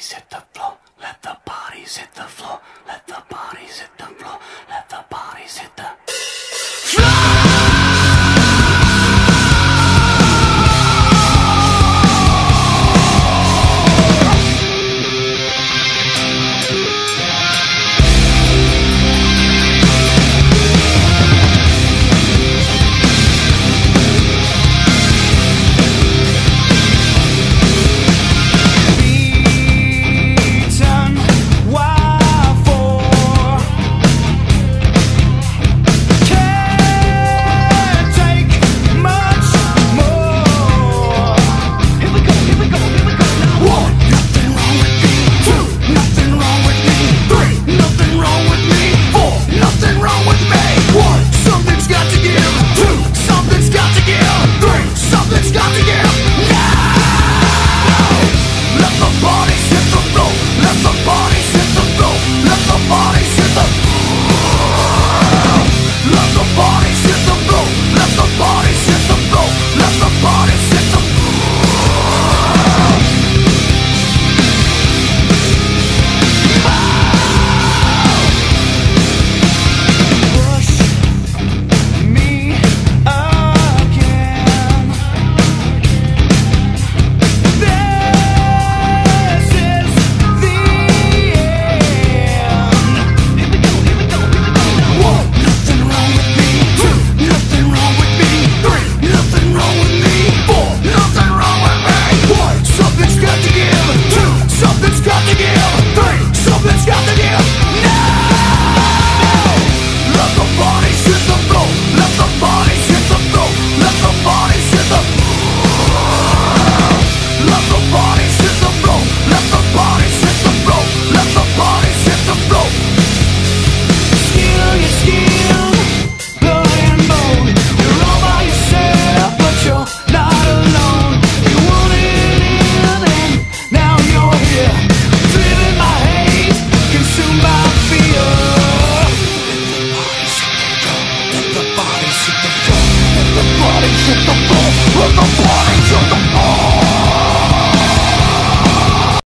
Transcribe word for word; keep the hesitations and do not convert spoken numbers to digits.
bodies hit the floor. Let the bodies hit the floor. Let the bodies hit the floor. Let the bodies hit the floor. Let the bodies hit the floor. Let the bodies hit the floor.